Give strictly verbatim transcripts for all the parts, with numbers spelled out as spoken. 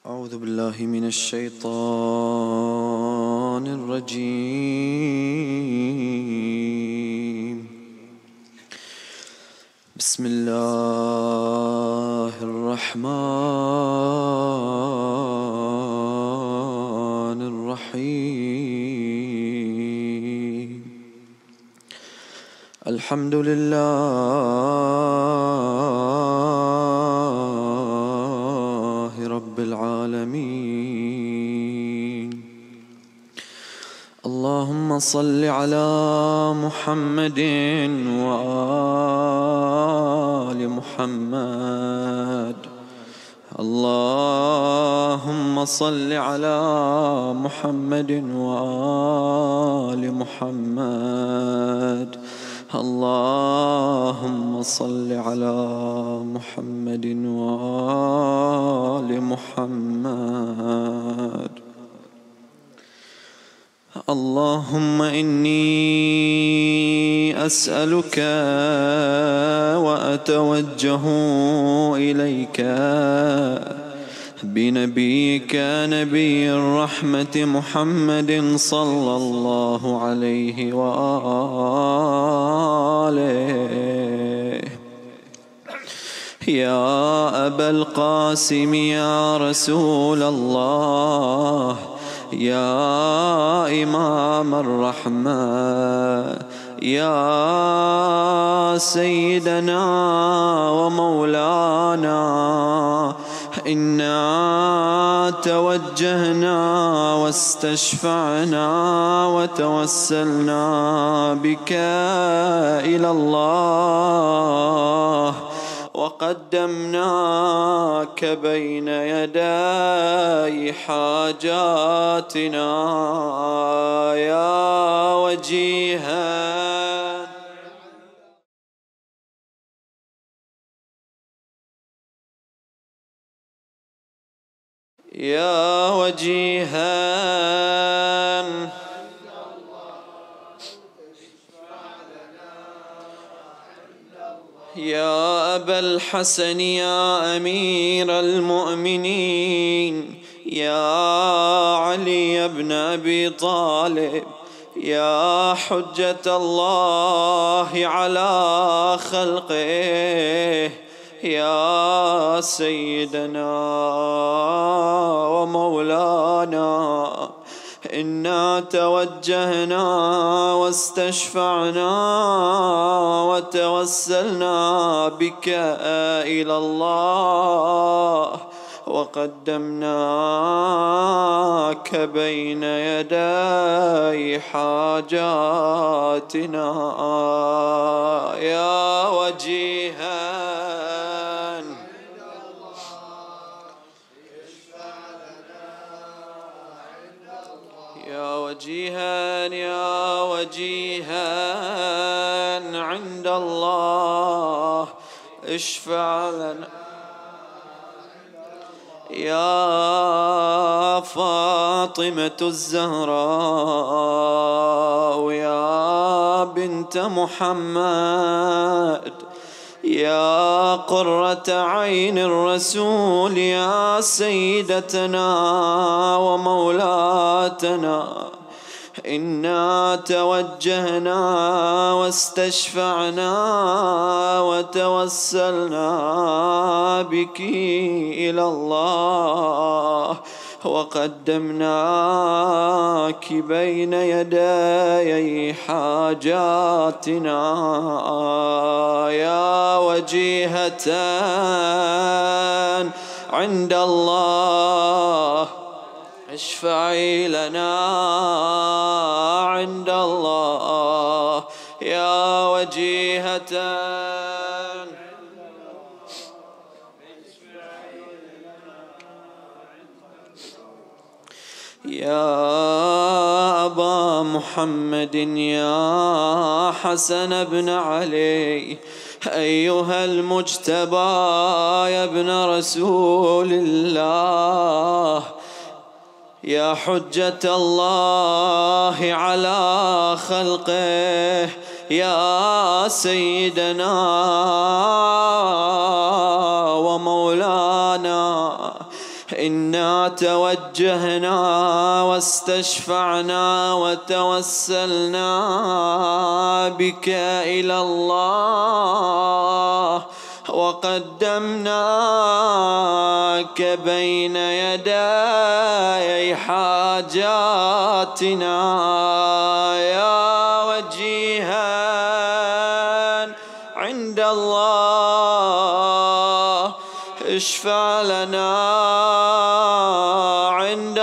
أعوذ بالله من الشيطان الرجيم. بسم الله الرحمن الرحيم. الحمد لله رب العالمين. اللهم صل على محمد وآل محمد. اللهم صل على محمد وآل محمد. اللهم صل على محمد وآل محمد. اللهم إني أسألك وأتوجه إليك بنبيك نبي الرحمة محمد صلى الله عليه وآله. يا أبا القاسم يا رسول الله، يا إمام الرحمة، يا سيدنا ومولانا، إنا توجهنا واستشفعنا وتوسلنا بك إلى الله، وقدمناك بين يدي حاجاتنا يا وجيها يا وجيها يا أبا الحسن يا أمير المؤمنين، يا علي بن أبي طالب، يا حجة الله على خلقه، يا سيدنا ومولانا، إنا توجهنا واستشفعنا وتوسلنا بك إلى الله، وقدمناك بين يدي حاجاتنا يا وجيها يا وجيها يا وجيها عند الله اشفع لنا. يا فاطمة الزهراء يا بنت محمد، يا قرة عين الرسول، يا سيدتنا ومولاتنا، إنا توجهنا واستشفعنا وتوسلنا بك إلى الله، وقدمناك بين يدي حاجاتنا يا وجيهة عند الله اشفعي لنا عند الله يا وجيهة. يا أبا محمد يا حسن بن علي، أيها المجتبى يا ابن رسول الله، يا حجة الله على خلقه، يا سيدنا ومولانا، إنا توجهنا واستشفعنا وتوسلنا بك إلى الله وقدمناك بين يدي حاجاتنا يا وجيها عند الله اشفع لنا عند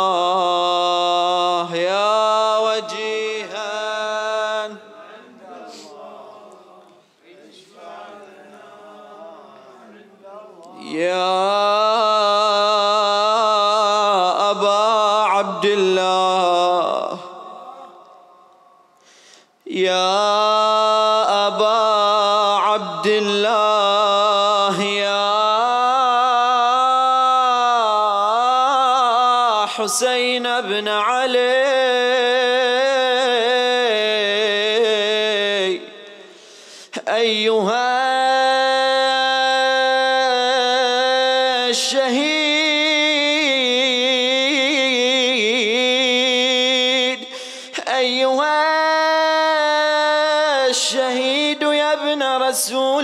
الله يا وجيها عند الله اشفع لنا عند الله يا أبا عبد الله يا أبا عبد الله يا حسين بن علي أيها الشهيد أيها الشهيد يا ابن رسول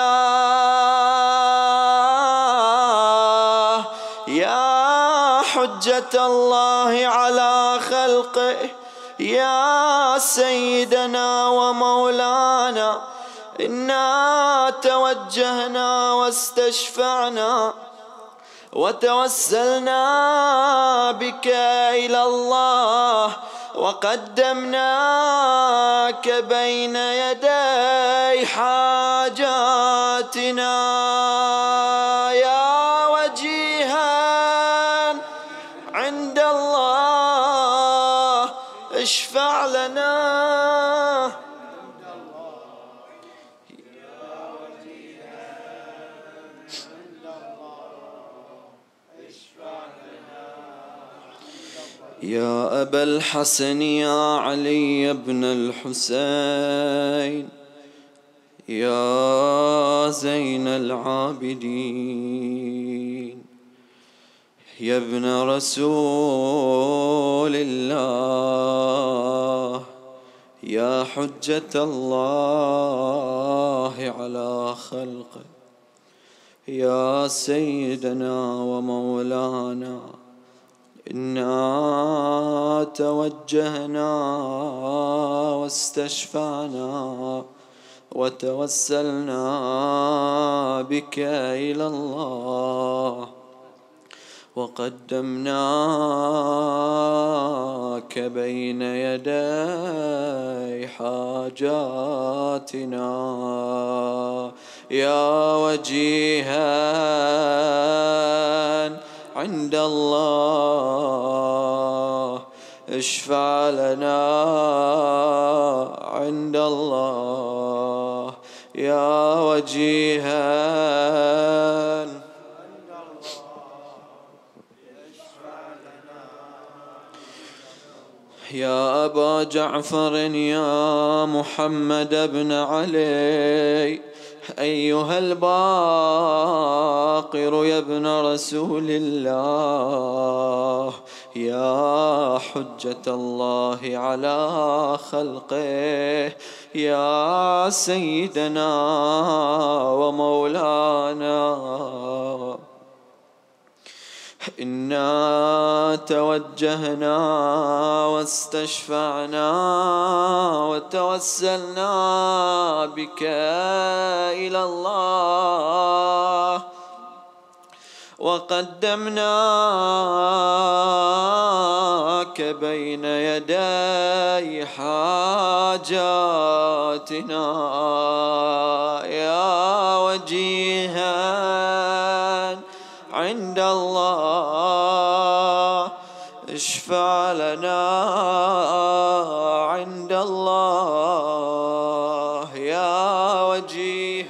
الله يا حجة الله على خلقه يا سيدنا ومولانا إنا توجهنا واستشفعنا وتوسلنا بك إلى الله وقدمناك بين يدي حاجاتنا يا وجيها عند الله اشفع لنا يا أبا الحسن يا علي بن الحسين يا زين العابدين يا ابن رسول الله يا حجة الله على خلقه يا سيدنا ومولانا إنا توجهنا واستشفعنا وتوسلنا بك إلى الله وقدمناك بين يدي حاجاتنا يا وجيها عند الله اشفع لنا عند الله يا وجيها يا أبا جعفر يا محمد بن علي أيها الباقر يا ابن رسول الله يا حجة الله على خلقه يا سيدنا ومولانا إنا توجهنا واستشفعنا وتوسلنا بك إلى الله وقدمناك بين يدي حاجاتنا يا وجيها عند الله اشفع لنا عند الله يا وجيه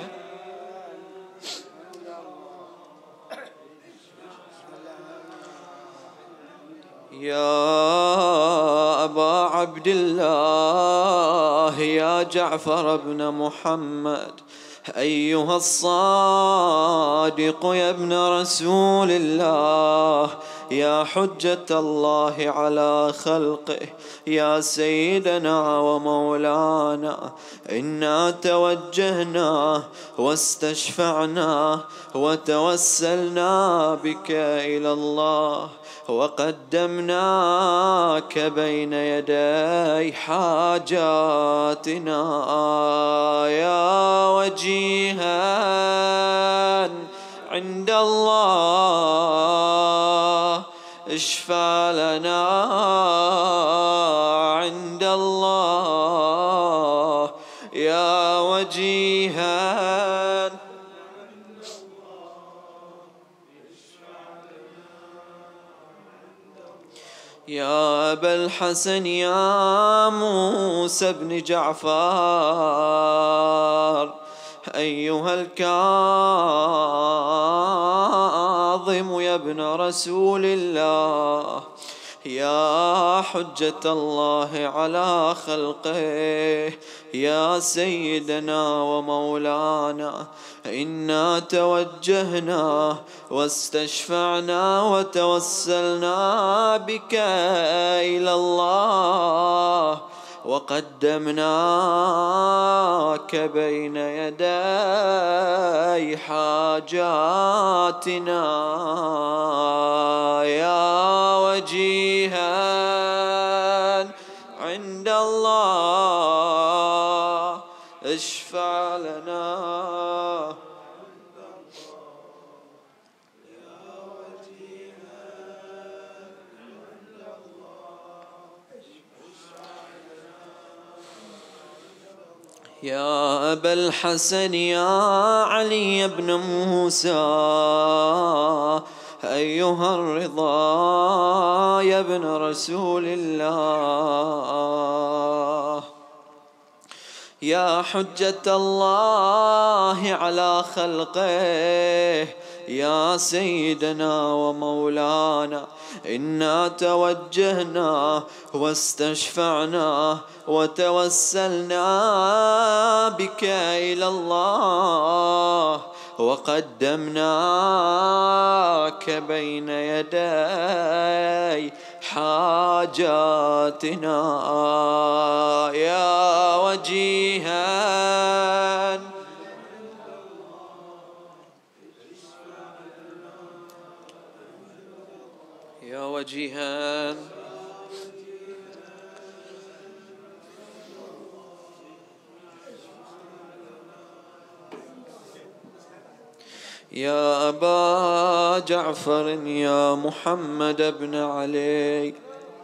يا أبا عبد الله يا جعفر بن محمد أيها الصادق يا ابن رسول الله، يا حجة الله على خلقه، يا سيدنا ومولانا، إنا توجهنا واستشفعنا وتوسلنا بك إلى الله، وقدمناك بين يدي حاجاتنا يا وجيها عند الله، اشفع لنا عند الله يا وجيها. يا أبا الحسن يا موسى بن جعفر، أيها الكاظم يا ابن رسول الله، يا حجة الله على خلقه، يا سيدنا ومولانا، إنا توجهنا واستشفعنا وتوسلنا بك إلى الله، وقدمناك بين يدي حاجاتنا يا وجيها عند الله، اشفع لنا. يا أبا الحسن يا علي بن موسى، أيها الرضا يا ابن رسول الله، يا حجة الله على خلقه، يا سيدنا ومولانا، إنا توجهنا واستشفعنا وتوسلنا بك إلى الله، وقدمناك بين يدي حاجاتنا يا وجيها. يا وجيها يا أبا جعفر يا محمد بن علي،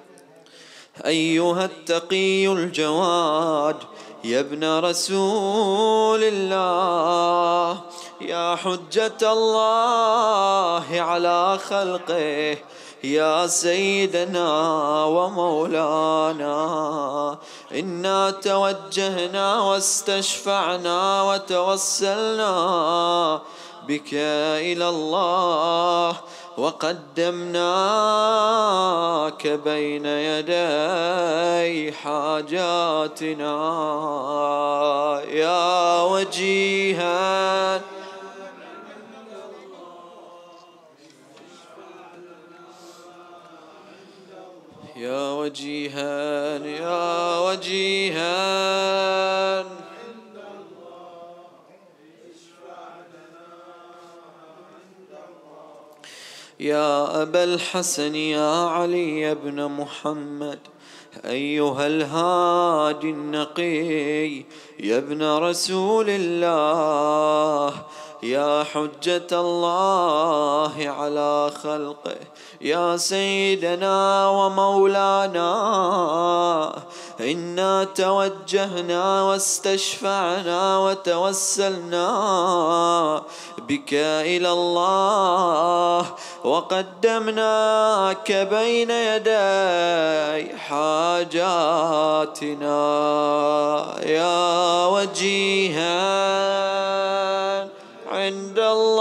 أيها التقي الجواد يا ابن رسول الله، يا حجة الله على خلقه، يا سيدنا ومولانا، إنا توجهنا واستشفعنا وتوسلنا بك إلى الله، وقدمناك بين يدي حاجاتنا يا وجيها. يا وجيها يا وجيها يا أبا الحسن يا علي بن محمد، أيها الهادي النقي يا ابن رسول الله، يا حجة الله على خلقه، يا سيدنا ومولانا، إنا توجهنا واستشفعنا وتوسلنا بك إلى الله، وقدمناك بين يدي حاجاتنا يا وجيها عند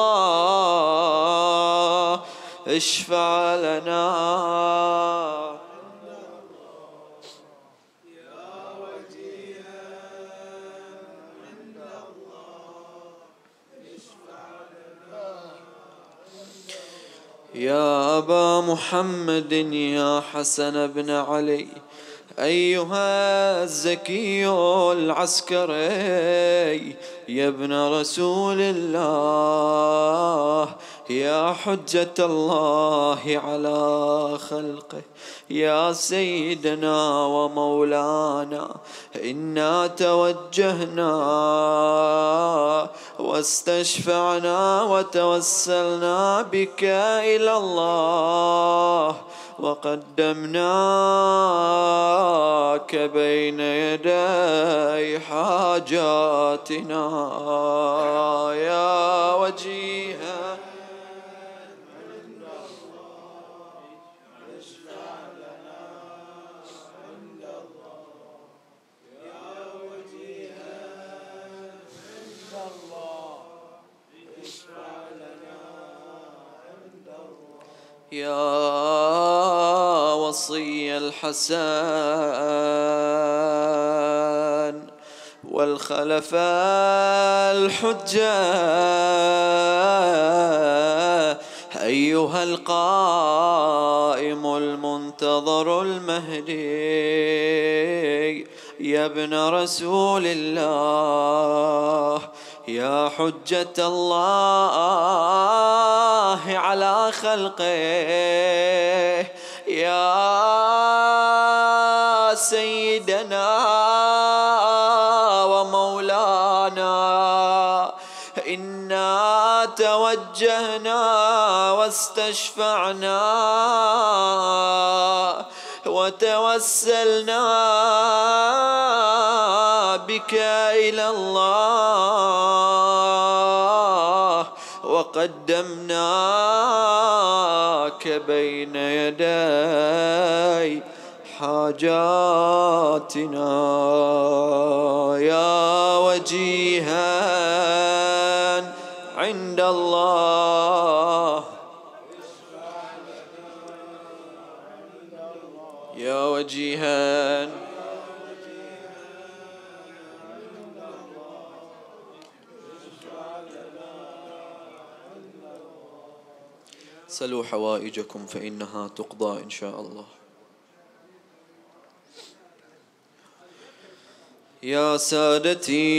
الله، اشفع لنا. يا أبا محمد يا حسن بن علي أيها الزكي العسكري يا ابن رسول الله يا حجة الله على خلقه يا سيدنا ومولانا إنا توجهنا واستشفعنا وتوسلنا بك إلى الله وقدمناك بين يدي حاجاتنا يا وجيها يا وصي الحسن والخلفاء الحجة أيها القائم المنتظر المهدي يا ابن رسول الله يا حجة الله على خلقه يا سيدنا ومولانا إنا توجهنا واستشفعنا وتوسلنا بك إلى الله وقدمناك بين يدي حاجاتنا يا وجيها عند الله يا وجيها سلوا حوائجكم فإنها تقضى إن شاء الله. يا سادتي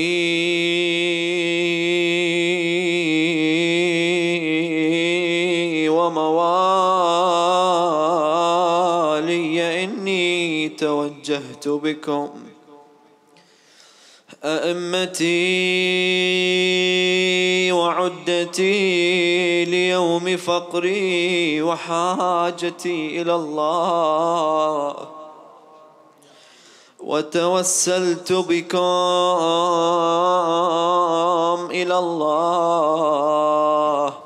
وموالي إني توجهت بكم أئمتي وعدتي ليوم فقري وحاجتي إلى الله وتوسلت بكم إلى الله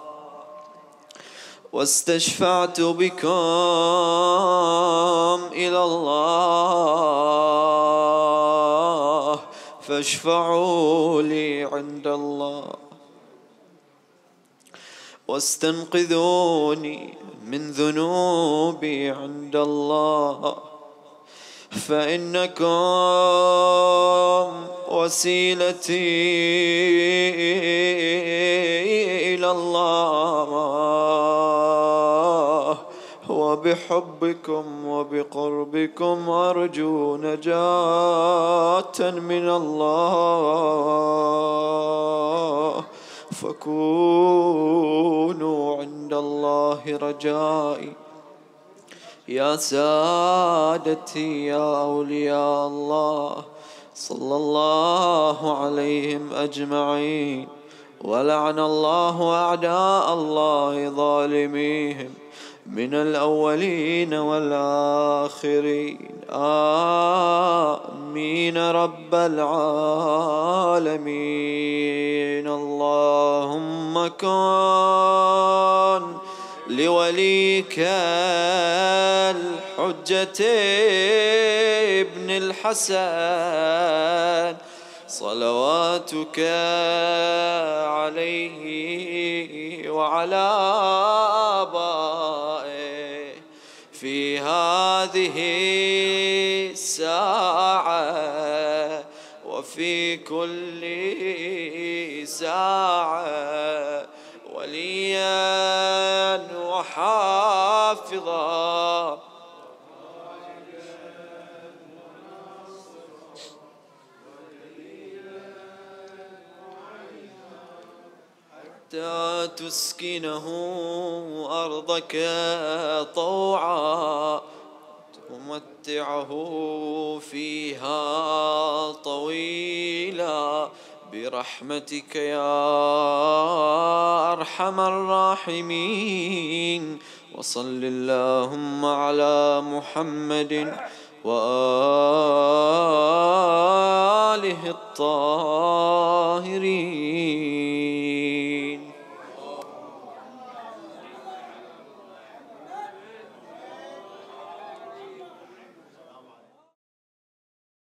واستشفعت بكم إلى الله فاشفعوا لي عند الله واستنقذوني من ذنوبي عند الله فإنكم وسيلتي إلى الله وبحبكم وبقربكم أرجو نجاة من الله فكونوا عند الله رجائي. يا سادتي يا أولياء الله صلى الله عليهم أجمعين ولعن الله أعداء الله ظالميهم من الأولين والآخرين آمين رب العالمين. اللهم كن لوليك الحجة ابن الحسن صلواتك عليه وعلى آبائه في هذه الساعة وفي كل ساعة وليا وحافظا حافظا حتى تسكنه أرضك طوعا تمتعه فيها طويلا برحمتك يا أرحم الراحمين. وصل اللهم على محمد وآله الطاهرين.